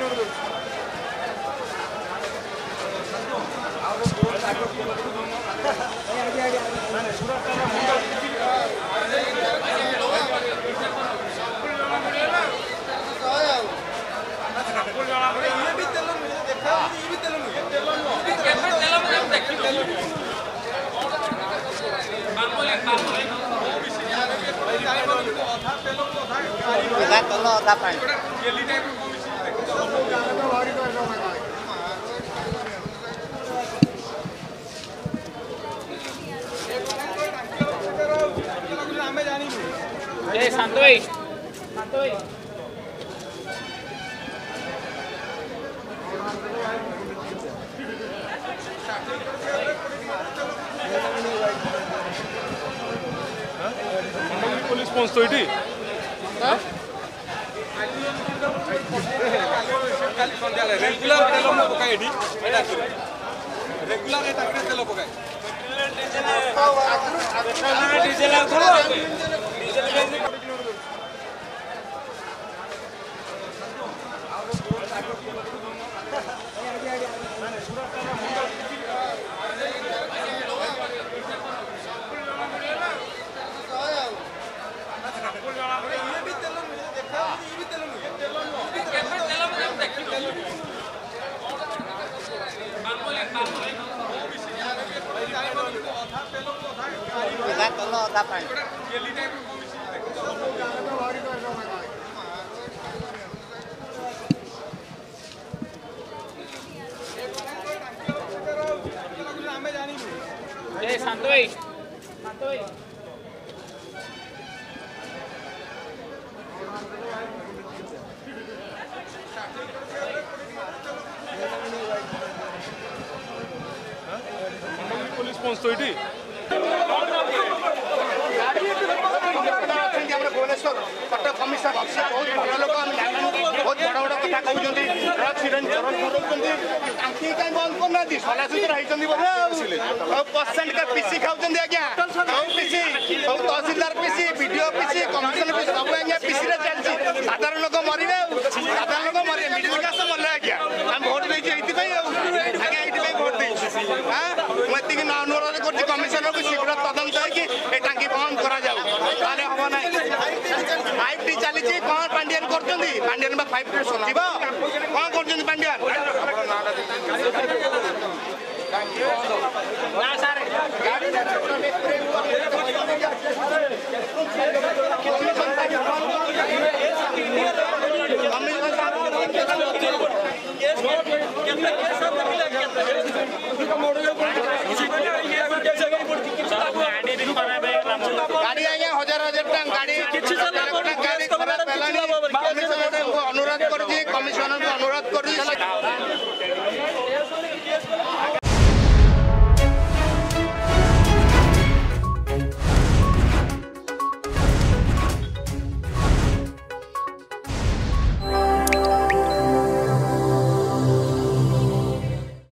police पहुँचतो ये regular तेल पकाए रेगुलर तेल पकाए पुलिस पहुँचतो ये भुवनेश्वर कटक कमिशनर बहुत भल लोक बहुत बड़ बड़ कथा कहते ट्रक सिरेंज बंद करना सलासुतर होती का पीसी खाऊँ आज्ञा सब PC sub tehsildar PC video PC commissioner PC सब आज्ञा पीसी चलती साधारण लोक मरवे साधारण लोक मरवे मिडिल क्लास मरले आज्ञा आम भोट देती आज्ञा ये भोट देती हाँ मुझे अनुरोध कर कमिशनर को शीघ्र तदंत होगी टांकी बंद करा हम ना 5T चली कौन पांडियन कर पांडियन 5T सर कौन कर पांडियन गाड़ी आज्ञा 1000 टका गाड़ी